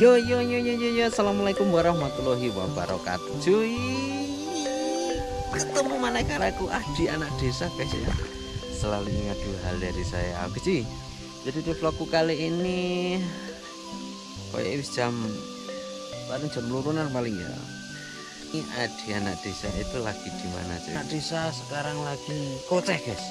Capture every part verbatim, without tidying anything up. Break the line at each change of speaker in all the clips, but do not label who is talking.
Yo yo yo yo yo yo, assalamualaikum warahmatullahi wabarakatuh. Cuy, ketemu mana karaku Adi anak desa guys ya. Selalu ngadu hal dari saya. Oke cuy. Jadi di vlogku kali ini kayak jam paling jam lurunan paling ya. Ini Adi anak desa itu lagi di mana cuy? Anak desa sekarang lagi koceh guys.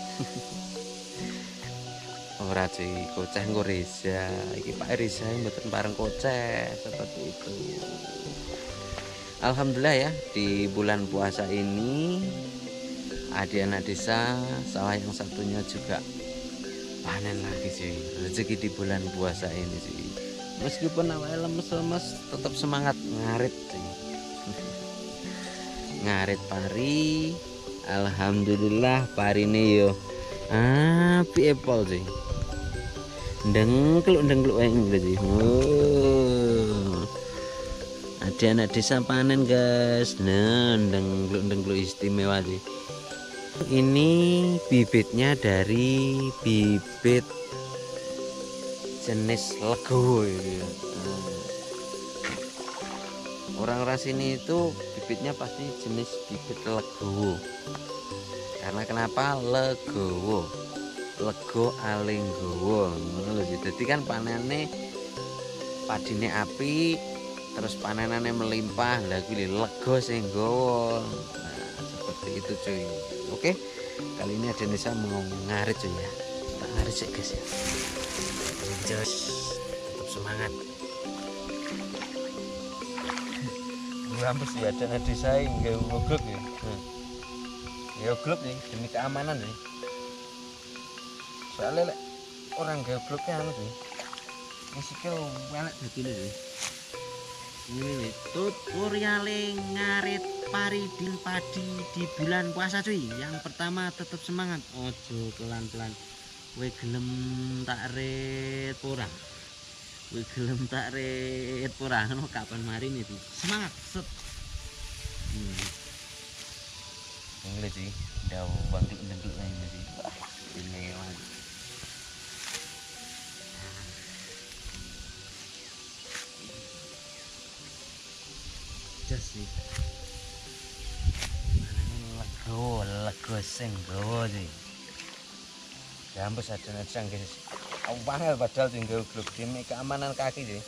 Ora cuy, koceh nggo Reza. Iki Pak Reza mboten bareng koceh seperti itu. Alhamdulillah ya, di bulan puasa ini Adi anak desa sawah yang satunya juga panen lagi cuy. Rezeki di bulan puasa ini cuy. Meskipun awalnya lemes-lemes tetap semangat ngarit cuy. Ngarit pari. Alhamdulillah pari ini yo api apple cuy. Dengkluk dengkluk yang gitu. Oh. Ada anak desa panen guys. Nah, dengkluk dengkluk istimewa sih. Ini bibitnya dari bibit jenis legowo ya. Orang ras ini itu bibitnya pasti jenis bibit legowo. Karena kenapa legowo? Lego alenggowo ngono lho. Dadi kan panene padine api terus panenane melimpah. Lah kuwi lego sing nggowo. Nah, seperti itu cuy. Oke. Kali ini ada desa mau ngarit cuy ya. Kita ngarit sih guys ya. Jos, tetap semangat. Gua ambes ya ada desa nggawe grup ya. Nah. Ya grup nih demi keamanan nih. Soalnya lek orang gabloknya anu sih musiknya enak dadi lho. Ini tutorial ngarit pari din padi di bulan puasa cuy. Yang pertama tetap semangat, ojo pelan-pelan. Kowe gelem tak ret ora? Kowe gelem tak ret ora? Ngono kapan mari itu. Semangat, set. Hmm. Ini sih, daw bangkit-bangkit ini sih. Ini sih lego lego sing gowo sih gampus ada necang guys awal padahal tinggal grup demi keamanan kaki sih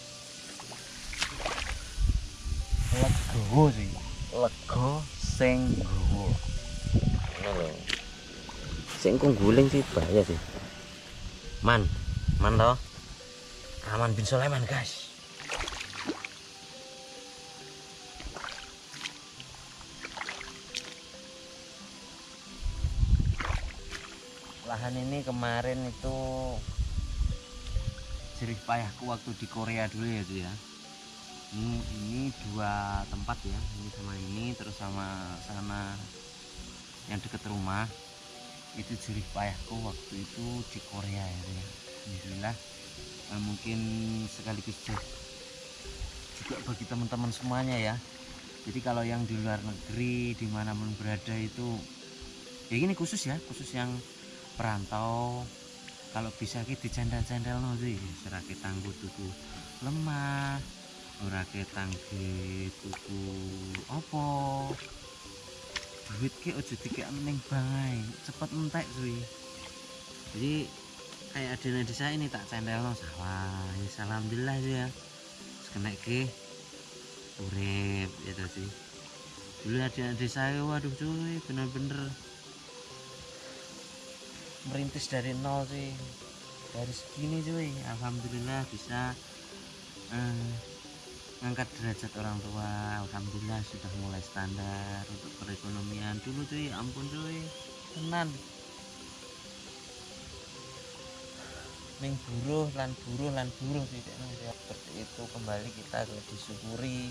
lego sih lego sing gowo ngono lho sing kok guling sih bahaya sih man man toh Aman bin Sulaiman guys. Lahan ini kemarin itu jerih payahku waktu di Korea dulu ya tuh ya. Ini, ini dua tempat ya, ini sama ini terus sama sana yang dekat rumah. Itu jerih payahku waktu itu di Korea ya tuh ya. Alhamdulillah eh, mungkin sekaligus juga bagi teman-teman semuanya ya. Jadi kalau yang di luar negeri dimanapun berada itu ya ini khusus ya, khusus yang perantau kalau bisa kita jandal-jandal no sih serake tangguh tuku lemah ora ketangge tuku opo duit ke ojo dikek meneng bangai cepet entek cuy. Jadi kayak ada desa ini tak candal no sawah ya alhamdulillah ya kena ke urip ya sih. Dulu ada desa waduh cuy bener-bener merintis dari nol sih, dari segini cuy. Alhamdulillah bisa eh, ngangkat derajat orang tua. Alhamdulillah sudah mulai standar untuk perekonomian dulu cuy. Ampun cuy, tenan ning buruh lan buruh lan buruh sih seperti itu. Kembali kita disyukuri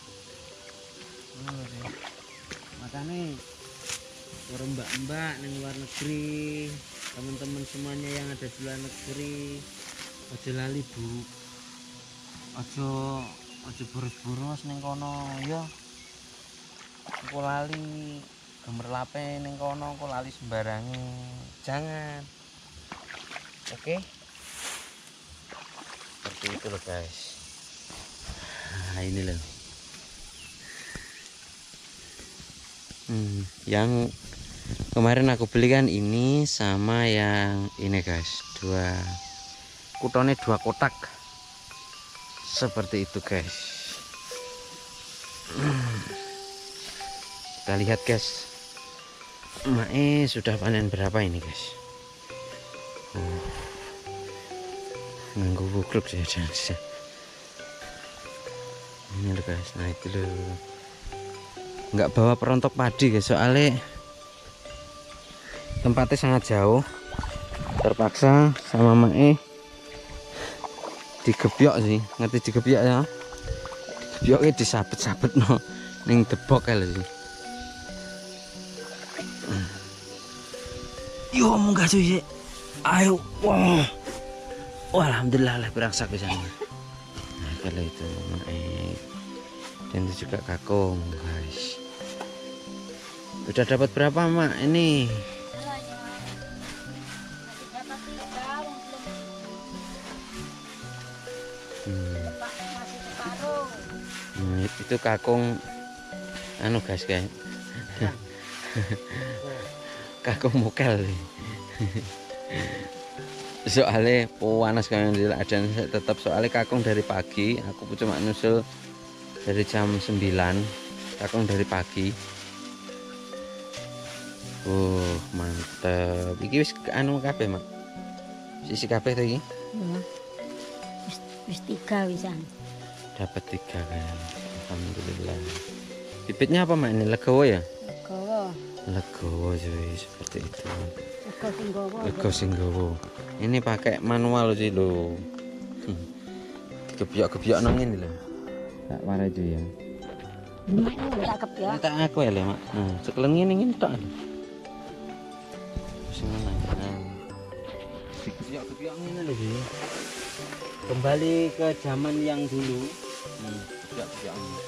hmm, sih. Makanya mbak-mbak di luar negeri, teman-teman semuanya yang ada di luar negeri, ojo lali bu, ojo ojo boros-boros neng kono ya, aku lali gemerlape neng kono, aku lali sembarangi, jangan, oke, okay? Seperti itu loh guys. Nah ini loh. Hmm, yang kemarin aku beli kan ini sama yang ini guys, dua kutonnya dua kotak seperti itu guys. Kita lihat guys, mae sudah panen berapa ini guys. Oh, nganggo bukluk saja ini loh guys. Nah itu loh, nggak bawa perontok padi guys, soalnya tempatnya sangat jauh, terpaksa sama mae digebyok sih, ngerti digebyok ya, digebyoknya disabet-sabet no ning debok ya sih. Yo munggah cuy, ayo, wah, wow. Alhamdulillah lah berangsak bisa. Nah kalau itu mae dan itu juga kakung guys. Udah dapat berapa mak ini? Hmm. Hmm, itu kakung anu guys kayak kakung mokel soalnya panas kan dan tetap soalnya kakung dari pagi, aku cuma nyusul dari jam sembilan, kakung dari pagi. Uh mantep, iki wis anu kabeh mak, sisi kabeh tadi
ya, wis, wis tiga wisan,
dapat tiga kan, alhamdulillah. Bibitnya apa mak ini, legowo ya?
legowo,
Legowo cuy, seperti itu.
lego singgowo,
Lego singgowo. Ini pakai manual sih lo. Gebyok-gebyok nang ini loh. Tak warai cuy ya.
ini cakep ya.
Ini tak aku ya mak. Nah, sekeleng ini ini tak. Semana. Gebyok-gebyok ini loh sih. Kembali ke zaman yang dulu. Hmm, gebyok-gebyok ini.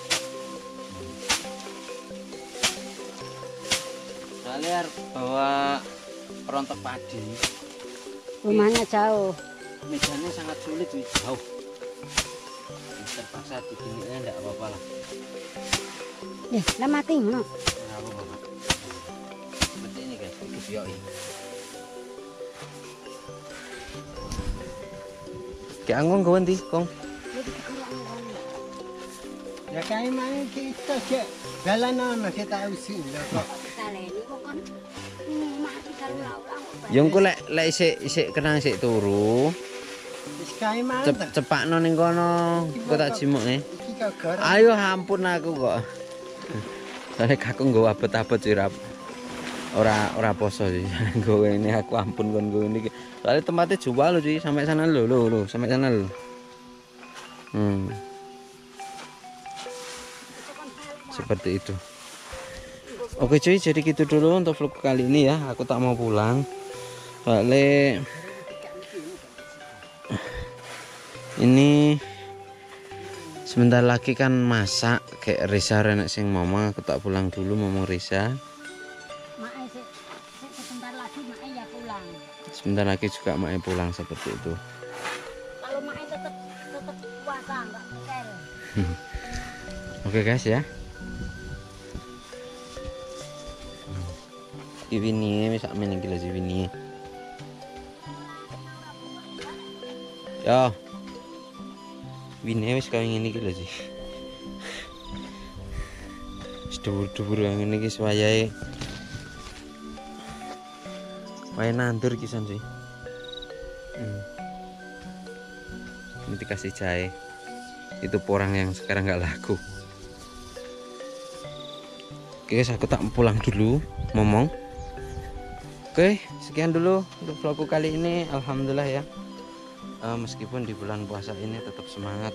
Soalnya bawa perontok padi.
Rumahnya jauh.
Medannya sangat sulit, jauh. Terpaksa digininya enggak apa-apa lah.
Eh, lah mati no.
Enggak apa-apa. Seperti ini guys, gebyok ini. Kayak anggung kawan di, Kong.
Ya kayak mana kita cek jalanan kita usin lah kok.
Taleni kok kan mati kalau laulang.
Yang ku lek lek isik isik kenang isik turu.
Wis kayak mana?
Cep, cepakno ning kono. Kok tak jimuke.
Iki kok gara.
Ayo ampun aku kok. Soalnya kakung nggo abot-abot sirap. Ora ora poso sih. Nggo ini aku ampun kon nggo ini. Soalnya tempatnya jauh loh sih, sampai sana lo lo lo, sampai sana lo. Hmm. Seperti itu. Oke cuy, jadi gitu dulu untuk vlog kali ini ya. Aku tak mau pulang. Soalnya ini sebentar lagi kan masak kayak Risa renek sing mama, aku tak pulang dulu mama Risa.
Mae sik sebentar lagi mae ya pulang.
Sebentar lagi juga mae pulang seperti itu.
Kalau mae tetap tetap puasa enggak keker.
Oke guys ya. Ini bisa main gila sih ini. Ya. Wine wis kaya ngene iki lho sih. Dhuwur-dhuwur ngene iki wayahe. Wayahe nandur kisan sih. Hmm. Ini dikasih jahe. Itu porang yang sekarang nggak laku. Oke guys, aku tak pulang dulu, ngomong. Oke, sekian dulu untuk vlogku kali ini. Alhamdulillah ya. Uh, meskipun di bulan puasa ini tetap semangat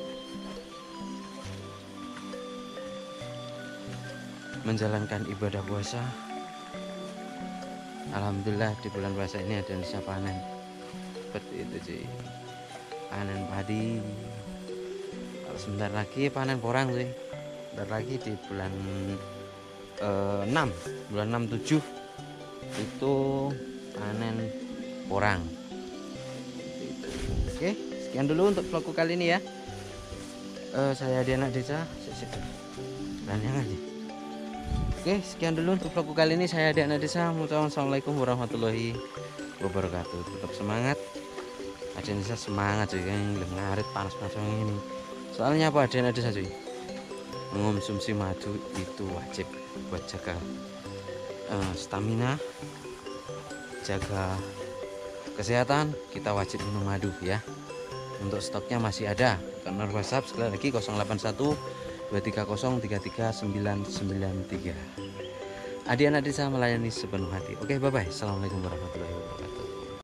menjalankan ibadah puasa. Alhamdulillah di bulan puasa ini ada yang bisa panen seperti itu sih, panen padi. Kalau sebentar lagi panen porang sih, sebentar lagi di bulan uh, enam bulan enam tujuh itu panen porang. Oke, sekian dulu untuk vlogku kali ini ya. Eh, saya di anak desa. Lanjang aja. Oke, sekian dulu untuk vlogku kali ini. Saya di anak desa. Assalamualaikum warahmatullahi wabarakatuh. Tetap semangat. Ada desa semangat cuy, kan ngarit panas-panas ini. Soalnya apa, ada desa cuy? Mengonsumsi madu itu wajib buat jaga uh, stamina, jaga kesehatan. Kita wajib minum madu ya. Untuk stoknya masih ada. Nomor WhatsApp sekali lagi nol delapan satu dua tiga nol tiga tiga sembilan sembilan tiga. Adi anak desa melayani sepenuh hati. Oke, bye bye. Assalamualaikum warahmatullahi wabarakatuh.